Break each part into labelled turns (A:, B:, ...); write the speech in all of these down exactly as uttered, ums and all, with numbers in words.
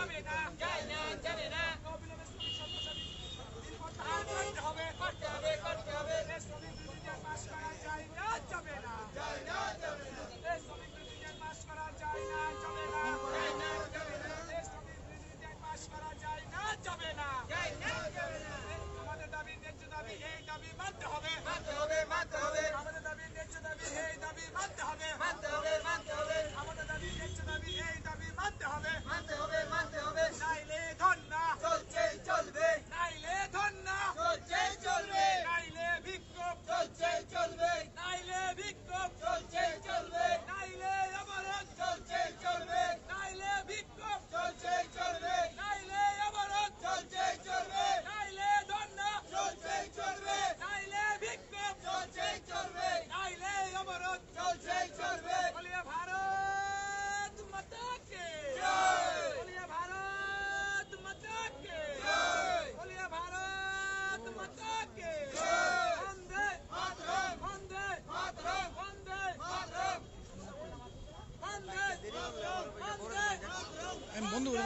A: যাবে না যায় না যাবে না অবিলম্বে শ্রমিক সর্বসাধারণ দিন প্রত্যাহার করতে হবে করতে হবে করতে হবে শ্রমিক বিরোধীদের পাশ করা যায় না যাবে না যায় না যাবে না শ্রমিক বিরোধীদের পাশ করা যায় না যাবে না যায় না যাবে না শ্রমিক বিরোধীদের পাশ করা যায় না যাবে না যায় না যাবে না আমাদের দাবি ন্যায্য দাবি এই দাবি মানতে হবে মানতে হবে মানতে হবে আমাদের দাবি ন্যায্য দাবি এই দাবি মানতে হবে মানতে হবে মানতে হবে আমাদের দাবি ন্যায্য দাবি এই দাবি মানতে হবে মানতে হবে মানতে হবে নাইলে ধর্ণা চলছে চলবে নাইলে ধর্ণা চলছে চলবে নাইলে বিক্ষোভ চলছে চলবে নাইলে বিক্ষোভ চলছে চলবে নাইলে অবরোধ চলছে চলবে নাইলে বিক্ষোভ চলছে চলবে নাইলে অবরোধ চলছে চলবে নাইলে ধর্ণা চলছে চলবে নাইলে বিক্ষোভ চলছে চলবে নাইলে অবরোধ চলছে চলবে বলিয়া ভারত মাতা কে জয় বলিয়া ভারত মাতা কে জয় বলিয়া ভারত মাতা কে জয় বন্দে মাতরম বন্দে মাতরম বন্দে মাতরম বন্দে মাতরম বন্দে মাতরম
B: আমি বন্ধ করে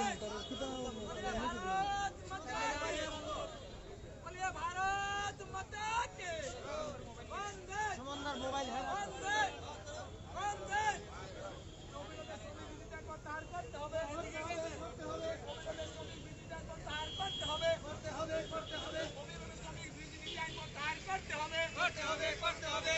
A: ভারত মাতা কে বলিয়া ভারত মাতা কে বন্দে
B: সমানদার মোবাইল হ্যাঁ
A: বন্দে বন্দে প্রত্যাহার করতে হবে করতে হবে করতে হবে প্রত্যাহার করতে হবে করতে হবে করতে হবে শ্রমিক বিরোধী আইন প্রত্যাহার করতে হবে করতে হবে করতে হবে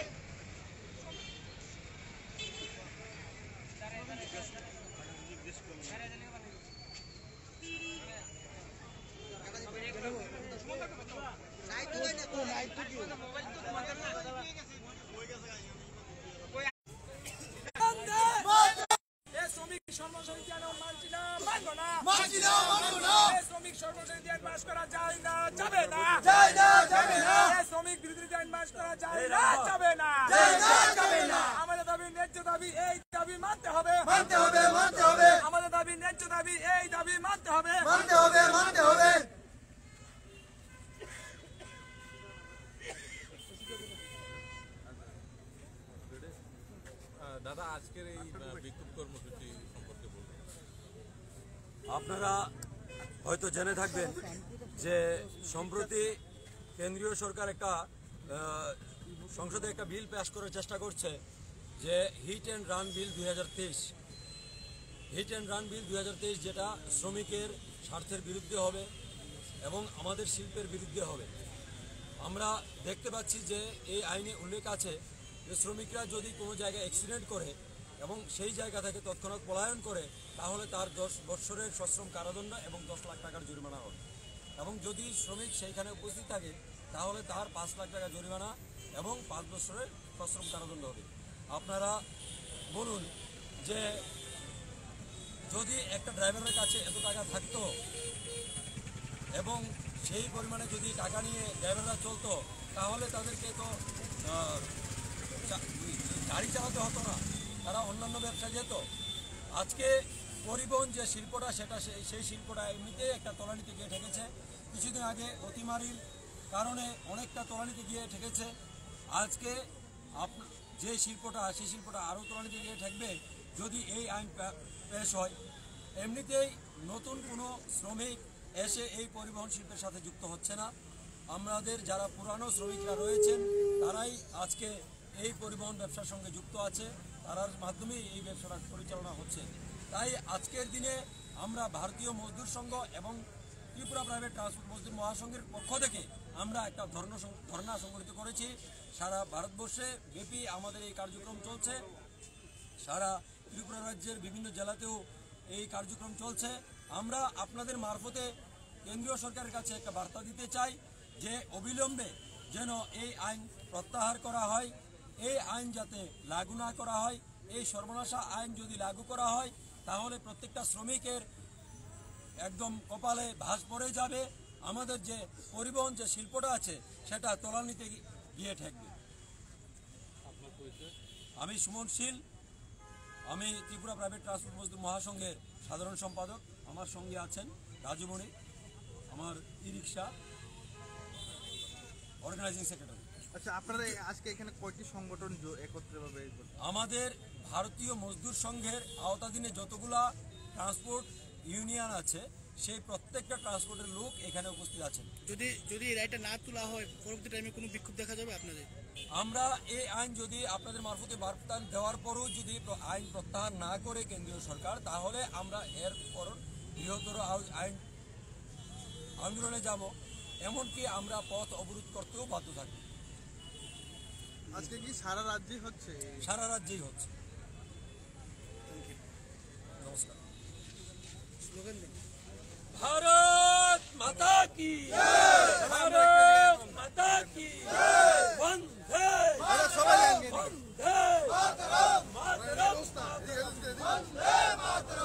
A: শ্রমিক সর্বসাধারণ যেন মানছি না মানবো না
B: মানছি না মানবো না
A: শ্রমিক সর্বসাধারণ আইন পাস করা যায় না যাবে না
B: যায় না যাবে না
A: শ্রমিক বিরোধী আইন পাস করা যায় না যাবে না
B: যায় না যাবে না
A: আমাদের দাবি ন্যায্য দাবি এই দাবি মানতে হবে
B: মানতে হবে মানতে হবে
A: আমাদের দাবি ন্যায্য দাবি এই দাবি মানতে হবে
B: মানতে হবে মানতে হবে
C: দাদা আজকের এই বিক্ষোভ কর্মসূচি সম্পর্কে বলুন।
D: আপনারা হয়তো জেনে থাকবেন যে সম্প্রতি কেন্দ্রীয় সরকার একটা সংসদে একটা বিল পাস করার চেষ্টা করছে যে হিট অ্যান্ড রান বিল দুই হাজার তেইশ হিট অ্যান্ড রান বিল দুই হাজার তেইশ যেটা শ্রমিকের স্বার্থের বিরুদ্ধে হবে এবং আমাদের শিল্পের বিরুদ্ধে হবে। আমরা দেখতে পাচ্ছি যে এই আইনে উল্লেখ আছে যে শ্রমিকরা যদি কোনো জায়গায় অ্যাক্সিডেন্ট করে এবং সেই জায়গা থেকে তৎক্ষণাৎ পলায়ন করে তাহলে তার দশ বৎসরের সশ্রম কারাদণ্ড এবং দশ লাখ টাকার জরিমানা হবে এবং যদি শ্রমিক সেইখানে উপস্থিত থাকে তাহলে তার পাঁচ লাখ টাকা জরিমানা এবং পাঁচ বছরের সশ্রম কারাদণ্ড হবে। আপনারা বলুন যে যদি একটা ড্রাইভারের কাছে এত টাকা থাকতো এবং সেই পরিমাণে যদি টাকা নিয়ে ড্রাইভাররা চলতো তাহলে তাদেরকে তো গাড়ি চালাতে হতো না, তারা অন্যান্য ব্যবসা যেত। আজকে পরিবহন যে শিল্পটা সেটা সেই শিল্পটা এমনিতেই একটা তলানিতে গিয়ে ঠেকেছে। কিছুদিন আগে অতিমারির কারণে অনেকটা তলানিতে গিয়ে ঠেকেছে। আজকে আপ যে শিল্পটা সেই শিল্পটা আরও তলানিতে গিয়ে ঠেকবে যদি এই আইন পেশ হয়। এমনিতেই নতুন কোনো শ্রমিক এসে এই পরিবহন শিল্পের সাথে যুক্ত হচ্ছে না। আমাদের যারা পুরানো শ্রমিকরা রয়েছেন তারাই আজকে এই পরিবহন ব্যবসার সঙ্গে যুক্ত আছে, তার মাধ্যমেই এই ব্যবসাটা পরিচালনা হচ্ছে। তাই আজকের দিনে আমরা ভারতীয় মজদুর সংঘ এবং ত্রিপুরা প্রাইভেট ট্রান্সপোর্ট মজদুর মহাসংঘের পক্ষ থেকে আমরা একটা ধর্ণা ধর্ণা সংগঠিত করেছি। সারা ভারতবর্ষে ব্যাপী আমাদের এই কার্যক্রম চলছে, সারা ত্রিপুরা রাজ্যের বিভিন্ন জেলাতেও এই কার্যক্রম চলছে। আমরা আপনাদের মারফতে কেন্দ্রীয় সরকারের কাছে একটা বার্তা দিতে চাই যে অবিলম্বে যেন এই আইন প্রত্যাহার করা হয়, এই আইন যাতে লাগু না করা হয়। এই সর্বনাশা আইন যদি লাগু করা হয় তাহলে প্রত্যেকটা শ্রমিকের একদম কপালে ভাঁজ পড়ে যাবে, আমাদের যে পরিবহন যে শিল্পটা আছে সেটা তলানিতে গিয়ে ঠেকবে। আমি সুমন শীল, আমি ত্রিপুরা প্রাইভেট ট্রান্সপোর্ট মজদুর মহাসংঘের সাধারণ সম্পাদক। আমার সঙ্গে আছেন রাজুমণি, আমার ই রিক্সা অর্গানাইজিং সেক্রেটারি।
B: আচ্ছা, আপনারা আজকে এখানে কয়টি সংগঠন একত্রিতভাবে?
D: আমাদের ভারতীয় মজদুর সংঘের আওতাধীনে যতগুলা ট্রান্সপোর্ট ইউনিয়ন আছে সেই প্রত্যেকটা ট্রান্সপোর্টের লোক এখানে উপস্থিত আছেন।
E: যদি যদি এই রায়টা না তোলা হয় পরবর্তী টাইমে কোনো বিক্ষোভ দেখা যাবে আপনাদের?
D: আমরা এই আইন যদি আপনাদের মারফতে বার্তা দেওয়ার পরও যদি প্র- আইন প্রত্যাহার না করে কেন্দ্রীয় সরকার, তাহলে আমরা এর পর বৃহত্তর আউ- আইন আন্দোলনে যাব, এমনকি আমরা পথ অবরোধ করতেও বাধ্য থাকব।
B: আজকে কি সারা রাজ্যে হচ্ছে?
D: সারা রাজ্যেই হচ্ছে। নমস্কার।
E: স্লোগান দিন।
D: भारत माता की भारत माता की वंदे
B: সবাই
D: वंदे मातरम
B: মাতরম।